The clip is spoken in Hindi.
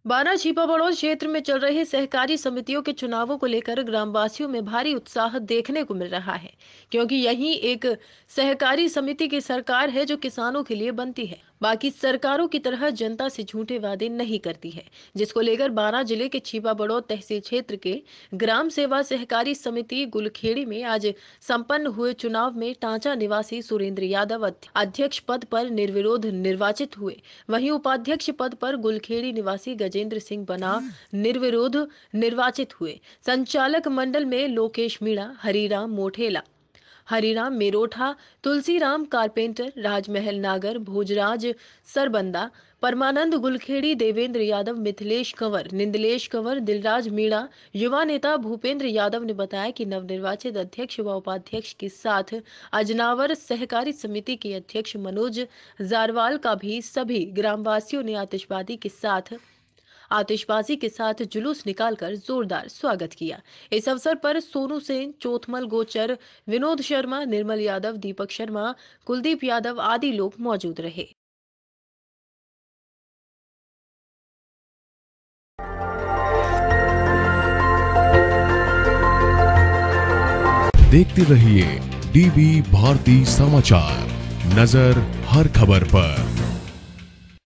बाना छिपा बड़ौद क्षेत्र में चल रहे सहकारी समितियों के चुनावों को लेकर ग्रामवासियों में भारी उत्साह देखने को मिल रहा है, क्योंकि यही एक सहकारी समिति की सरकार है जो किसानों के लिए बनती है। बाकी सरकारों की तरह जनता से झूठे वादे नहीं करती है, जिसको लेकर बाना जिले के छिपा बड़ौद तहसील क्षेत्र के ग्राम सेवा सहकारी समिति गुलखेड़ी में आज संपन्न हुए चुनाव में टांचा निवासी सुरेंद्र यादव अध्यक्ष पद पर निर्विरोध निर्वाचित हुए। वहीं उपाध्यक्ष पद पर गुलखेड़ी निवासी गजेंद्र सिंह बना निर्विरोध निर्वाचित हुए। संचालक मंडल में लोकेश मीणा, हरिराम मोठेला, हरिराम मेरोठा, तुलसीराम कारपेंटर, राजमहल नागर, भोजराज सरबंदा, परमानंद गुलखेड़ी, देवेंद्र यादव, मिथिलेश कंवर, निंदलेश कंवर, दिलराज मीणा, युवा नेता भूपेंद्र यादव ने बताया कि नवनिर्वाचित अध्यक्ष व उपाध्यक्ष के साथ अजनावर सहकारी समिति के अध्यक्ष मनोज जारवाल का भी सभी ग्रामवासियों ने आतिशबाजी के साथ जुलूस निकालकर जोरदार स्वागत किया। इस अवसर पर सोनू सेन, चोथमल गोचर, विनोद शर्मा, निर्मल यादव, दीपक शर्मा, कुलदीप यादव आदि लोग मौजूद रहे। देखते रहिए डीबी भारती समाचार, नजर हर खबर पर।